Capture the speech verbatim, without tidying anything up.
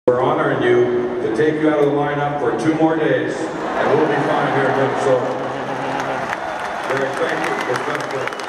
We're honoring you to take you out of the lineup for two more days, and we'll be fine here in Minnesota. Very thank you.